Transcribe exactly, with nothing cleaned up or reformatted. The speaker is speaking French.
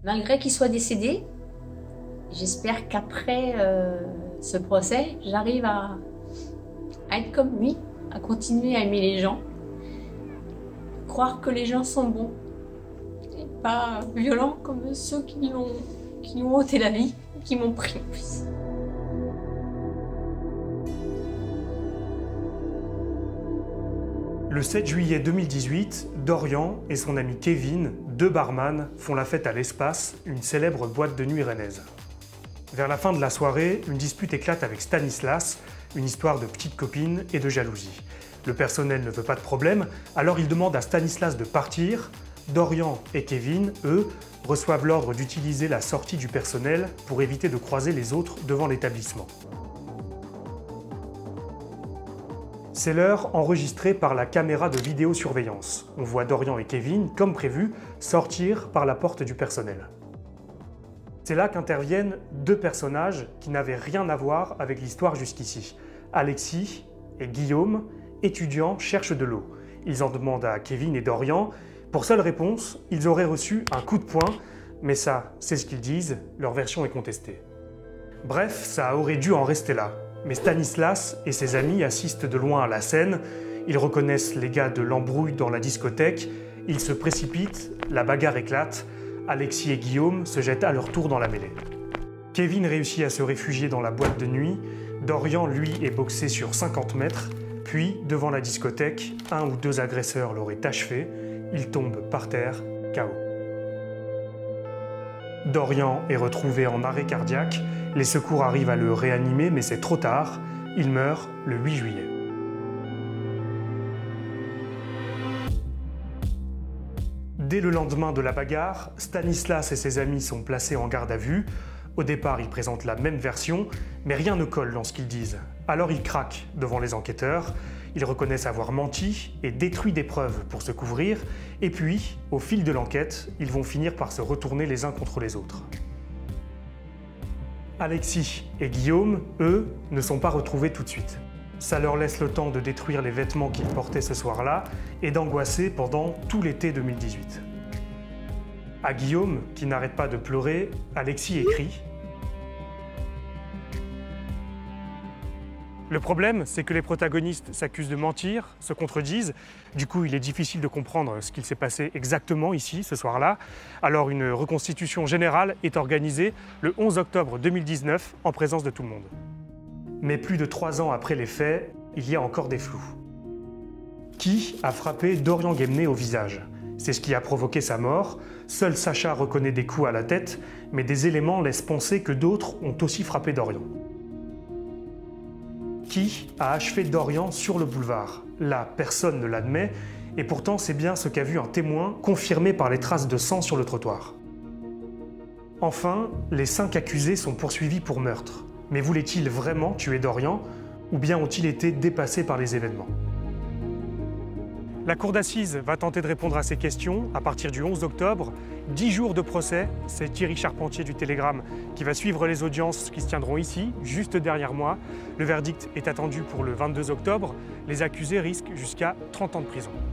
Malgré qu'il soit décédé, j'espère qu'après euh, ce procès, j'arrive à, à être comme lui, à continuer à aimer les gens, croire que les gens sont bons et pas violents comme ceux qui lui ont, qui lui ont ôté la vie, qui m'ont pris en plus. Le sept juillet deux mille dix-huit, Dorian et son ami Kevin, deux barman, font la fête à l'Espace, une célèbre boîte de nuit rennaise. Vers la fin de la soirée, une dispute éclate avec Stanislas, une histoire de petite copine et de jalousie. Le personnel ne veut pas de problème, alors il demande à Stanislas de partir. Dorian et Kevin, eux, reçoivent l'ordre d'utiliser la sortie du personnel pour éviter de croiser les autres devant l'établissement. C'est l'heure enregistrée par la caméra de vidéosurveillance. On voit Dorian et Kevin, comme prévu, sortir par la porte du personnel. C'est là qu'interviennent deux personnages qui n'avaient rien à voir avec l'histoire jusqu'ici. Alexis et Guillaume, étudiants, cherchent de l'eau. Ils en demandent à Kevin et Dorian. Pour seule réponse, ils auraient reçu un coup de poing, mais ça, c'est ce qu'ils disent, leur version est contestée. Bref, ça aurait dû en rester là. Mais Stanislas et ses amis assistent de loin à la scène, ils reconnaissent les gars de l'embrouille dans la discothèque, ils se précipitent, la bagarre éclate, Alexis et Guillaume se jettent à leur tour dans la mêlée. Kevin réussit à se réfugier dans la boîte de nuit, Dorian, lui, est boxé sur cinquante mètres, puis, devant la discothèque, un ou deux agresseurs l'auraient achevé, il tombe par terre, K O. Dorian est retrouvé en arrêt cardiaque, les secours arrivent à le réanimer, mais c'est trop tard, il meurt le huit juillet. Dès le lendemain de la bagarre, Stanislas et ses amis sont placés en garde à vue. Au départ, ils présentent la même version, mais rien ne colle dans ce qu'ils disent. Alors ils craquent devant les enquêteurs, ils reconnaissent avoir menti et détruit des preuves pour se couvrir, et puis, au fil de l'enquête, ils vont finir par se retourner les uns contre les autres. Alexis et Guillaume, eux, ne sont pas retrouvés tout de suite. Ça leur laisse le temps de détruire les vêtements qu'ils portaient ce soir-là et d'angoisser pendant tout l'été deux mille dix-huit. À Guillaume, qui n'arrête pas de pleurer, Alexis écrit « Le problème, c'est que les protagonistes s'accusent de mentir, se contredisent. Du coup, il est difficile de comprendre ce qu'il s'est passé exactement ici, ce soir-là. Alors, une reconstitution générale est organisée le onze octobre deux mille dix-neuf en présence de tout le monde. Mais plus de trois ans après les faits, il y a encore des flous. Qui a frappé Dorian Guémené au visage? C'est ce qui a provoqué sa mort. Seul Sacha reconnaît des coups à la tête, mais des éléments laissent penser que d'autres ont aussi frappé Dorian. Qui a achevé Dorian sur le boulevard? Là, personne ne l'admet, et pourtant c'est bien ce qu'a vu un témoin, confirmé par les traces de sang sur le trottoir. Enfin, les cinq accusés sont poursuivis pour meurtre. Mais voulaient-ils vraiment tuer Dorian, ou bien ont-ils été dépassés par les événements? La cour d'assises va tenter de répondre à ces questions à partir du onze octobre. Dix jours de procès, c'est Thierry Charpentier du Télégramme qui va suivre les audiences qui se tiendront ici, juste derrière moi. Le verdict est attendu pour le vingt-deux octobre. Les accusés risquent jusqu'à trente ans de prison.